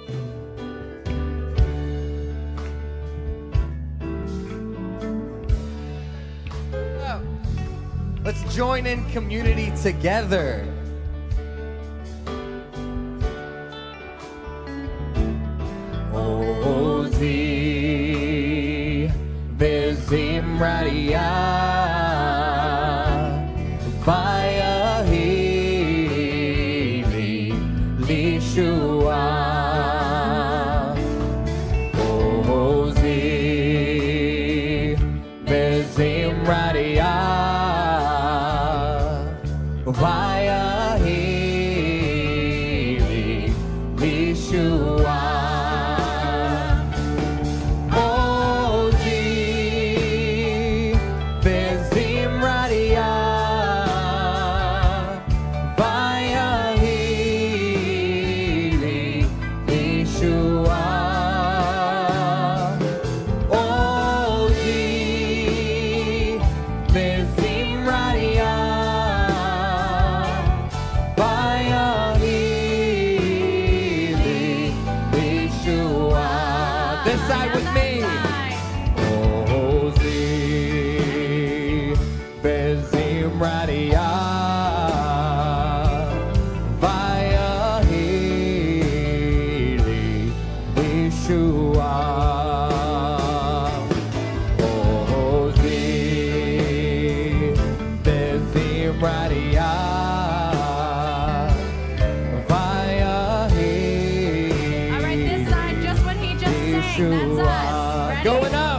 Let's join in community together. Ozi vezim radia vaya hili lishua. Ozi vezim radia vaya hili lishua. This side with me. Ozi vezim radia vaya hili lishua. Ozi vezim radia vaya hili. All right, this side, just what he just sang. That's us. Ready? Going up.